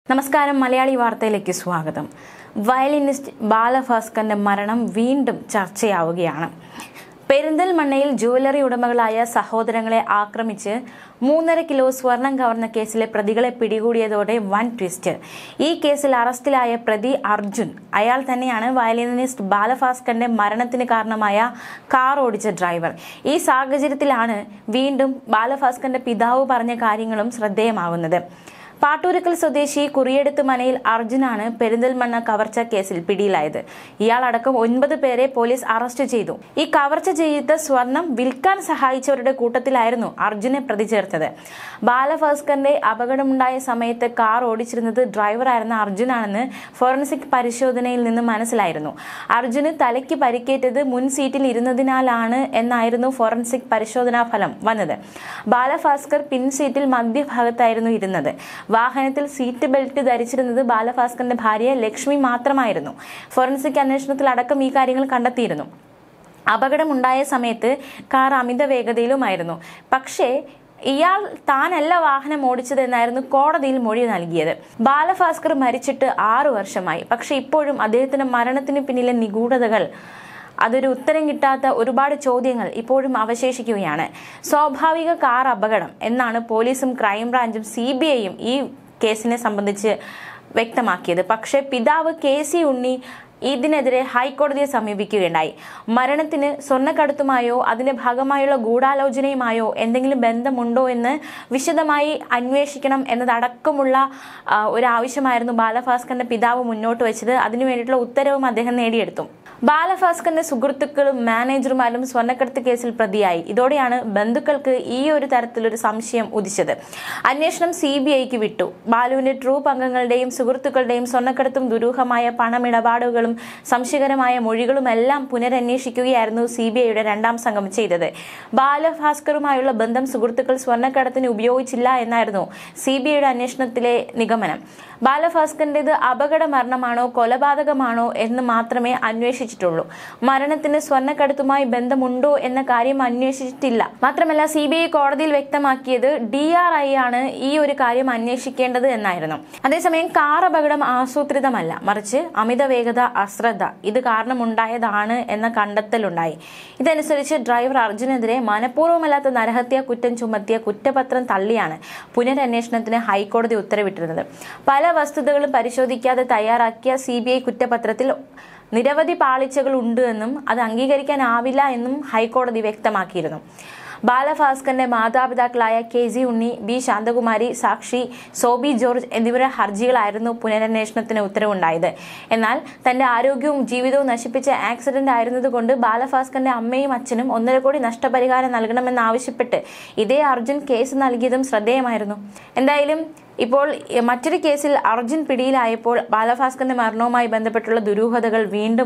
നമസ്കാരം, മലയാളി വാർത്തയിലേക്ക് സ്വാഗതം. വയലിനിസ്റ്റ് ബാലഭാസ്കറിന്റെ മരണം വീണ്ടും ചർച്ചയാവുകയാണ്. പെരിന്തൽമണ്ണയിൽ ജുവലറി ഉടമകളായ സഹോദരങ്ങളെ ആക്രമിച്ച് 3.5 കിലോ സ്വർണം കവർന്ന കേസിലെ പ്രതികളെ പിടികൂടിയതോടെ വൻ ട്വിസ്റ്റ്. ഈ കേസിൽ അറസ്റ്റിലായ പ്രതി അർജുൻ, അയാൾ തന്നെയാണ് വയലിനിസ്റ്റ് ബാലഭാസ്കറിന്റെ മരണത്തിന് കാരണമായ കാർ ഓടിച്ച ഡ്രൈവർ. ഈ സാഹചര്യത്തിലാണ് വീണ്ടും ബാലഭാസ്കറിന്റെ പിതാവ് പറഞ്ഞ കാര്യങ്ങളും ശ്രദ്ധേയമാകുന്നത്. പാട്ടൂരക്കൽ സ്വദേശി കുറിയെടുത്ത് മനയിൽ അർജുനാണ് പെരിന്തൽമണ്ണ കവർച്ച കേസിൽ പിടിയിലായത്. ഇയാളടക്കം 9 പേരെ പോലീസ് അറസ്റ്റ് ചെയ്തു. ഈ കവർച്ച ചെയ്ത സ്വർണം വിൽക്കാൻ സഹായിച്ചവരുടെ കൂട്ടത്തിലായിരുന്നു അർജുനെ പ്രതി ചേർത്തത്. ബാലഭാസ്കറിന്റെ അപകടമുണ്ടായ സമയത്ത് കാർ ഓടിച്ചിരുന്നത് ഡ്രൈവറായിരുന്ന അർജുനാണെന്ന് ഫോറൻസിക് പരിശോധനയിൽ നിന്ന് മനസ്സിലായിരുന്നു. അർജുന് തലയ്ക്ക് പരിക്കേറ്റത് മുൻ സീറ്റിൽ ഇരുന്നതിനാലാണ് എന്നായിരുന്നു ഫോറൻസിക് പരിശോധനാ ഫലം വന്നത്. ബാലഭാസ്കർ പിൻസീറ്റിൽ മധ്യഭാഗത്തായിരുന്നു ഇരുന്നത്. വാഹനത്തിൽ സീറ്റ് ബെൽറ്റ് ധരിച്ചിരുന്നത് ബാലഭാസ്കറിന്റെ ഭാര്യ ലക്ഷ്മി മാത്രമായിരുന്നു. ഫോറൻസിക് അന്വേഷണത്തിലടക്കം ഈ കാര്യങ്ങൾ കണ്ടെത്തിയിരുന്നു. അപകടമുണ്ടായ സമയത്ത് കാർ അമിത വേഗതയിലുമായിരുന്നു. പക്ഷേ ഇയാൾ താനല്ല വാഹനം ഓടിച്ചതെന്നായിരുന്നു കോടതിയിൽ മൊഴി നൽകിയത്. ബാലഭാസ്കർ മരിച്ചിട്ട് 6 വർഷമായി. പക്ഷെ ഇപ്പോഴും അദ്ദേഹത്തിന്റെ മരണത്തിന് പിന്നിലെ നിഗൂഢതകൾ, അതൊരു ഉത്തരം കിട്ടാത്ത ഒരുപാട് ചോദ്യങ്ങൾ ഇപ്പോഴും അവശേഷിക്കുകയാണ്. സ്വാഭാവിക കാർ അപകടം എന്നാണ് പോലീസും ക്രൈംബ്രാഞ്ചും CBIയും ഈ കേസിനെ സംബന്ധിച്ച് വ്യക്തമാക്കിയത്. പക്ഷേ പിതാവ് KC ഉണ്ണി ഇതിനെതിരെ ഹൈക്കോടതിയെ സമീപിക്കുകയുണ്ടായി. മരണത്തിന് സ്വർണ്ണക്കടത്തുമായോ അതിന്റെ ഭാഗമായുള്ള ഗൂഢാലോചനയുമായോ എന്തെങ്കിലും ബന്ധമുണ്ടോ എന്ന് വിശദമായി അന്വേഷിക്കണം എന്നതടക്കമുള്ള ഒരു ആവശ്യമായിരുന്നു ബാലഭാസ്കറിന്റെ പിതാവ് മുന്നോട്ട് വെച്ചത്. അതിനു വേണ്ടിയിട്ടുള്ള ഉത്തരവും അദ്ദേഹം നേടിയെടുത്തു. ബാലഭാസ്കറിന്റെ സുഹൃത്തുക്കളും മാനേജർമാരും സ്വർണ്ണക്കടത്ത് കേസിൽ പ്രതിയായി. ഇതോടെയാണ് ബന്ധുക്കൾക്ക് ഈ ഒരു തരത്തിലൊരു സംശയം ഉദിച്ചത്. അന്വേഷണം CBIക്ക് വിട്ടു. ബാലുവിന്റെ ട്രൂപ്പ് അംഗങ്ങളുടെയും സുഹൃത്തുക്കളുടെയും സ്വർണ്ണക്കടത്തും ദുരൂഹമായ പണമിടപാടുകളും സംശയകരമായ മൊഴികളുമെല്ലാം പുനരന്വേഷിക്കുകയായിരുന്നു CBIയുടെ 2ാം സംഘം ചെയ്തത്. ബാലഭാസ്കറുമായുള്ള ബന്ധം സുഹൃത്തുക്കൾ സ്വർണ്ണക്കടത്തിന് ഉപയോഗിച്ചില്ല എന്നായിരുന്നു CBIയുടെ അന്വേഷണത്തിലെ നിഗമനം. ബാലഭാസ്കറിന്റേത് അപകട മരണമാണോ കൊലപാതകമാണോ എന്ന് മാത്രമേ അന്വേഷിച്ചിട്ടുള്ളൂ. മരണത്തിന് സ്വർണ്ണക്കടത്തുമായി ബന്ധമുണ്ടോ എന്ന കാര്യം അന്വേഷിച്ചിട്ടില്ല. മാത്രമല്ല CBI കോടതിയിൽ വ്യക്തമാക്കിയത് DRI ആണ് ഈ ഒരു കാര്യം അന്വേഷിക്കേണ്ടത് എന്നായിരുന്നു. അതേസമയം കാർ അപകടം ആസൂത്രിതമല്ല, മറിച്ച് അമിത വേഗത, അശ്രദ്ധ ഇത് കാരണമുണ്ടായതാണ് എന്ന കണ്ടെത്തലുണ്ടായി. ഇതനുസരിച്ച് ഡ്രൈവർ അർജുനെതിരെ മനഃപൂർവ്വമല്ലാത്ത നരഹത്യാ കുറ്റം ചുമത്തിയ കുറ്റപത്രം തള്ളിയാണ് പുനരന്വേഷണത്തിന് ഹൈക്കോടതി ഉത്തരവിട്ടിരുന്നത്. പല വസ്തുതകളും പരിശോധിക്കാതെ തയ്യാറാക്കിയ CBI കുറ്റപത്രത്തിൽ നിരവധി പാളിച്ചകൾ ഉണ്ട് എന്നും അത് അംഗീകരിക്കാനാവില്ല എന്നും ഹൈക്കോടതി വ്യക്തമാക്കിയിരുന്നു. ബാലഭാസ്കറിന്റെ മാതാപിതാക്കളായ KC ഉണ്ണി, B ശാന്തകുമാരി, സാക്ഷി, സോബി ജോർജ് എന്നിവരുടെ ഹർജികളായിരുന്നു പുനരന്വേഷണത്തിന് ഉത്തരവുണ്ടായത്. എന്നാൽ തന്റെ ആരോഗ്യവും ജീവിതവും നശിപ്പിച്ച ആക്സിഡന്റ് ആയിരുന്നതുകൊണ്ട് ബാലഭാസ്കറിന്റെ അമ്മയും അച്ഛനും 1.5 കോടി നഷ്ടപരിഹാരം നൽകണമെന്നാവശ്യപ്പെട്ട് ഇതേ അർജുൻ കേസ് നൽകിയതും ശ്രദ്ധേയമായിരുന്നു. എന്തായാലും ഇപ്പോൾ മറ്റൊരു കേസിൽ അർജുൻ പിടിയിലായപ്പോൾ ബാലഭാസ്കറിന്റെ മരണവുമായി ബന്ധപ്പെട്ടുള്ള ദുരൂഹതകൾ വീണ്ടും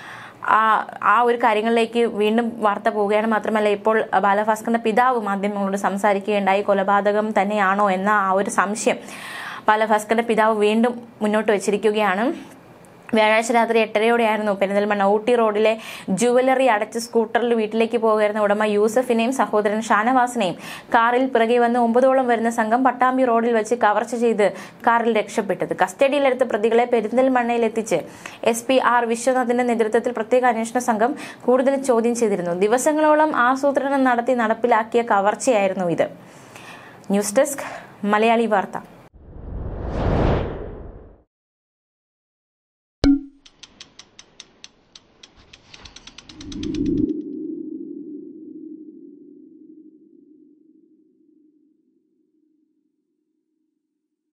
ആ ഒരു കാര്യങ്ങളിലേക്ക് വീണ്ടും വാർത്ത പോവുകയാണ്. മാത്രമല്ല ഇപ്പോൾ ബാലഭാസ്കറിന്റെ പിതാവ് മാധ്യമങ്ങളോട് സംസാരിക്കുകയുണ്ടായി. കൊലപാതകം തന്നെയാണോ എന്ന ആ ഒരു സംശയം ബാലഭാസ്കറിന്റെ പിതാവ് വീണ്ടും മുന്നോട്ട് വെച്ചിരിക്കുകയാണ്. വ്യാഴാഴ്ച രാത്രി 8:30യോടെയായിരുന്നു പെരിന്തൽമണ്ണ ഊട്ടി റോഡിലെ ജുവലറി അടച്ച് സ്കൂട്ടറിൽ വീട്ടിലേക്ക് പോകുന്ന ഉടമ യൂസഫിനെയും സഹോദരൻ ഷാനവാസിനെയും കാറിൽ പിറകെ വന്ന് 9ഓളം വരുന്ന സംഘം പട്ടാമ്പി റോഡിൽ വെച്ച് കവർച്ച ചെയ്ത് കാറിൽ രക്ഷപ്പെട്ടത്. കസ്റ്റഡിയിലെടുത്ത പ്രതികളെ പെരിന്തൽമണ്ണയിൽ എത്തിച്ച് SP R വിശ്വനാഥിന്റെ നേതൃത്വത്തിൽ പ്രത്യേക അന്വേഷണ സംഘം കൂടുതൽ ചോദ്യം ചെയ്തിരുന്നു. ദിവസങ്ങളോളം ആസൂത്രണം നടത്തി നടപ്പിലാക്കിയ കവർച്ചയായിരുന്നു ഇത്. ന്യൂസ് ഡെസ്ക്, മലയാളി വാർത്ത.